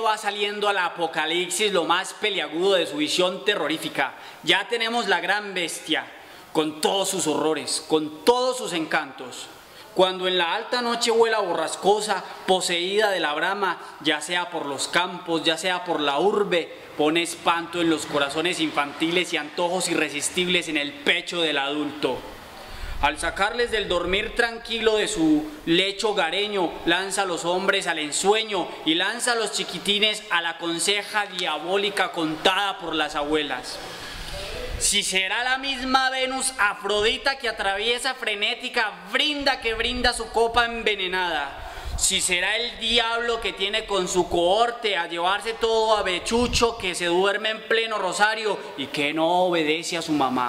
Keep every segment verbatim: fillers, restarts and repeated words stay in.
va saliendo al apocalipsis lo más peliagudo de su visión terrorífica. Ya tenemos la gran bestia, con todos sus horrores, con todos sus encantos. Cuando en la alta noche vuela borrascosa, poseída de la brama, ya sea por los campos, ya sea por la urbe, pone espanto en los corazones infantiles y antojos irresistibles en el pecho del adulto. Al sacarles del dormir tranquilo de su lecho hogareño, lanza a los hombres al ensueño y lanza a los chiquitines a la conseja diabólica contada por las abuelas. Si será la misma Venus Afrodita que atraviesa frenética, brinda que brinda su copa envenenada. Si será el diablo que tiene con su cohorte a llevarse todo a bechucho, que se duerme en pleno rosario y que no obedece a su mamá.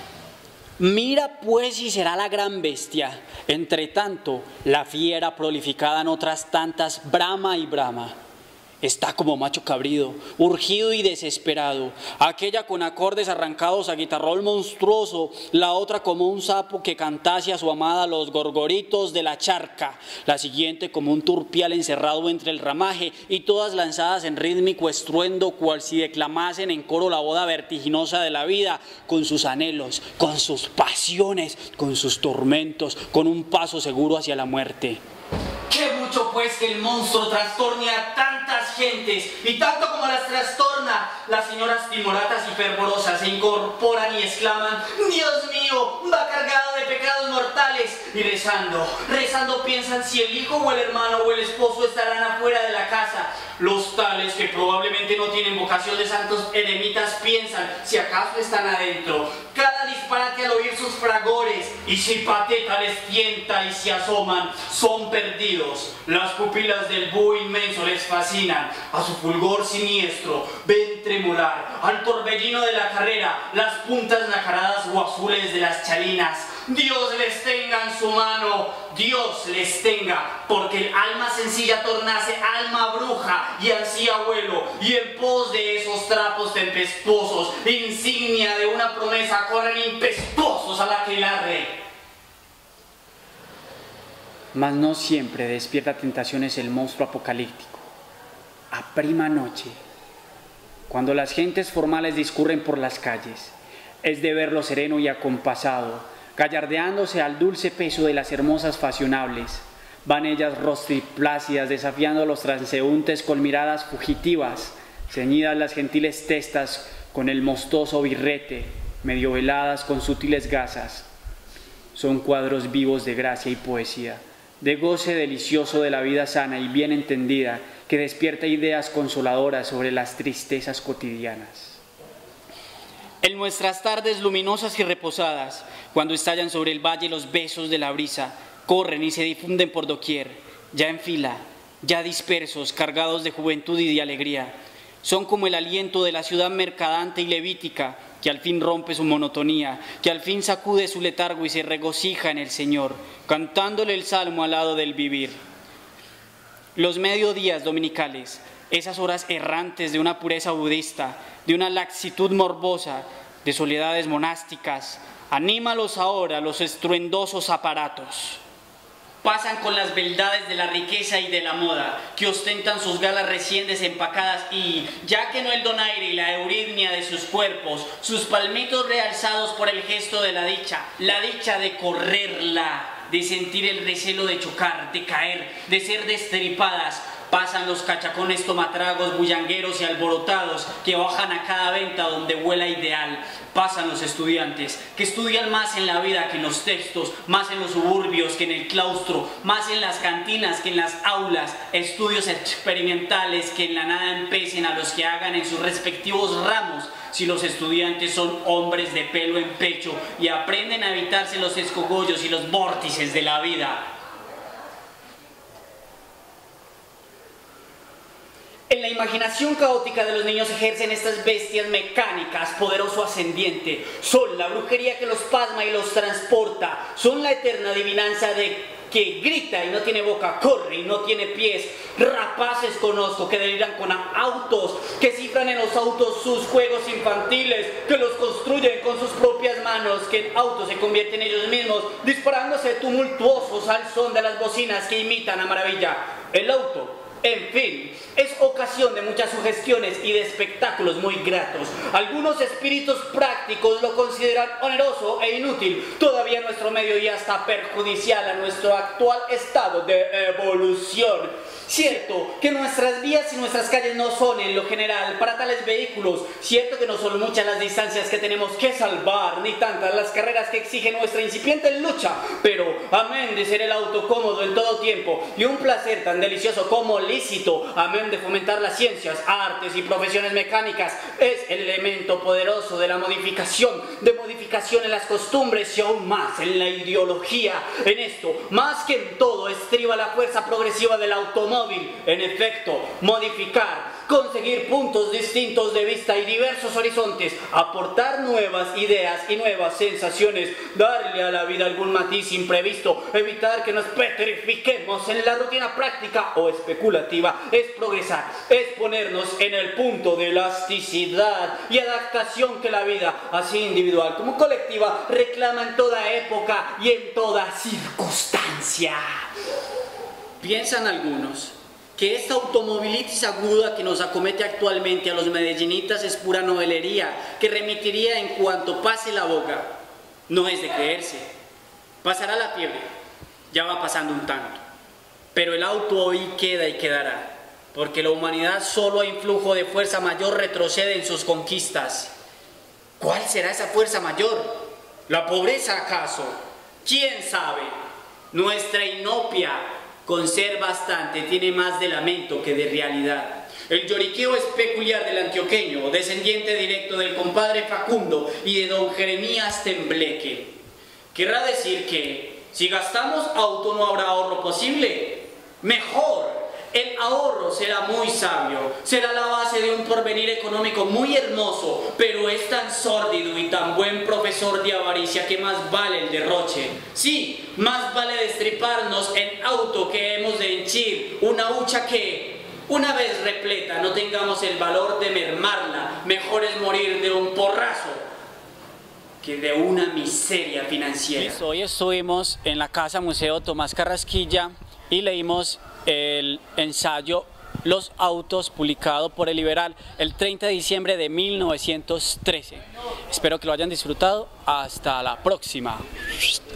Mira pues si será la gran bestia. Entre tanto, la fiera prolificada en otras tantas brama y brama. Está como macho cabrido, urgido y desesperado, aquella con acordes arrancados a guitarrol monstruoso, la otra como un sapo que cantase a su amada los gorgoritos de la charca, la siguiente como un turpial encerrado entre el ramaje y todas lanzadas en rítmico estruendo cual si declamasen en coro la boda vertiginosa de la vida, con sus anhelos, con sus pasiones, con sus tormentos, con un paso seguro hacia la muerte. ¡Qué mucho pues que el monstruo trastorne a tantas gentes! Y tanto como las trastorna, las señoras timoratas y fervorosas se incorporan y exclaman: ¡Dios mío! Va cargado de pecados mortales. Y rezando, rezando piensan si el hijo o el hermano o el esposo estarán afuera de la casa. Los tales que probablemente no tienen vocación de santos eremitas piensan si acaso están adentro. Cada disparate al oír sus fragores, y si pateta les tienta y se asoman, son perdidos. Las pupilas del búho inmenso les fascinan, a su fulgor siniestro ven tremolar, al torbellino de la carrera, las puntas nacaradas o azules de las chalinas. Dios les tenga en su mano, Dios les tenga, porque el alma sencilla tornase alma bruja y ansía vuelo, y en pos de esos trapos tempestuosos, insignia de una promesa, corren impetuosos a la aquelarre. Mas no siempre despierta tentaciones el monstruo apocalíptico. A prima noche, cuando las gentes formales discurren por las calles, es de verlo sereno y acompasado, gallardeándose al dulce peso de las hermosas fashionables. Van ellas rostiplácidas desafiando a los transeúntes con miradas fugitivas, ceñidas las gentiles testas con el mostoso birrete, medio veladas con sutiles gasas. Son cuadros vivos de gracia y poesía, de goce delicioso de la vida sana y bien entendida, que despierta ideas consoladoras sobre las tristezas cotidianas. En nuestras tardes luminosas y reposadas, cuando estallan sobre el valle los besos de la brisa, corren y se difunden por doquier, ya en fila, ya dispersos, cargados de juventud y de alegría. Son como el aliento de la ciudad mercadante y levítica, que al fin rompe su monotonía, que al fin sacude su letargo y se regocija en el Señor, cantándole el salmo al lado del vivir. Los mediodías dominicales, esas horas errantes de una pureza budista, de una laxitud morbosa, de soledades monásticas, anímalos ahora los estruendosos aparatos. Pasan con las beldades de la riqueza y de la moda, que ostentan sus galas recién desempacadas y, ya que no el donaire y la euritmia de sus cuerpos, sus palmitos realzados por el gesto de la dicha, la dicha de correrla, de sentir el recelo de chocar, de caer, de ser destripadas. Pasan los cachacones tomatragos, bullangueros y alborotados que bajan a cada venta donde vuela ideal. Pasan los estudiantes que estudian más en la vida que en los textos, más en los suburbios que en el claustro, más en las cantinas que en las aulas, estudios experimentales que en la nada empecen a los que hagan en sus respectivos ramos. Si los estudiantes son hombres de pelo en pecho y aprenden a evitarse los escogollos y los vórtices de la vida. En la imaginación caótica de los niños ejercen estas bestias mecánicas poderoso ascendiente. Son la brujería que los pasma y los transporta. Son la eterna adivinanza de que grita y no tiene boca, corre y no tiene pies. Rapaces conozco que deliran con autos, que cifran en los autos sus juegos infantiles, que los construyen con sus propias manos, que en autos se convierten ellos mismos, disparándose tumultuosos al son de las bocinas que imitan a maravilla. El auto En fin, es ocasión de muchas sugestiones y de espectáculos muy gratos. Algunos espíritus prácticos lo consideran oneroso e inútil, todavía nuestro medio y hasta perjudicial a nuestro actual estado de evolución. Cierto que nuestras vías y nuestras calles no son en lo general para tales vehículos, cierto que no son muchas las distancias que tenemos que salvar, ni tantas las carreras que exige nuestra incipiente lucha, pero amén de ser el auto cómodo en todo tiempo y un placer tan delicioso como lícito, amén de fomentar las ciencias, artes y profesiones mecánicas, es el elemento poderoso de la modificación, de modificación en las costumbres y aún más en la ideología. En esto, más que en todo, estriba la fuerza progresiva del automóvil. En efecto, modificar, conseguir puntos distintos de vista y diversos horizontes, aportar nuevas ideas y nuevas sensaciones, darle a la vida algún matiz imprevisto, evitar que nos petrifiquemos en la rutina práctica o especulativa, es progresar, es ponernos en el punto de elasticidad y adaptación que la vida, así individual como colectiva, reclama en toda época y en toda circunstancia. Piensan algunos que esta automovilitis aguda que nos acomete actualmente a los medellinitas es pura novelería que remitiría en cuanto pase la boga. No es de creerse. Pasará la fiebre, ya va pasando un tanto, pero el auto hoy queda y quedará, porque la humanidad solo a influjo de fuerza mayor retrocede en sus conquistas. ¿Cuál será esa fuerza mayor? ¿La pobreza acaso? ¿Quién sabe? Nuestra inopia, con ser bastante, tiene más de lamento que de realidad. El lloriqueo es peculiar del antioqueño, descendiente directo del compadre Facundo y de don Jeremías Tembleque. Querrá decir que, si gastamos auto no habrá ahorro posible. Mejor, el ahorro será muy sabio, será la base de un porvenir económico muy hermoso, pero es tan sórdido y tan buen profesor de avaricia que más vale el derroche. Sí, más vale destriparnos en auto que hemos de henchir una hucha que, una vez repleta, no tengamos el valor de mermarla. Mejor es morir de un porrazo que de una miseria financiera. Listo, hoy estuvimos en la Casa Museo Tomás Carrasquilla y leímos el ensayo Los autos, publicado por El Liberal el treinta de diciembre de mil novecientos trece. Espero que lo hayan disfrutado. Hasta la próxima.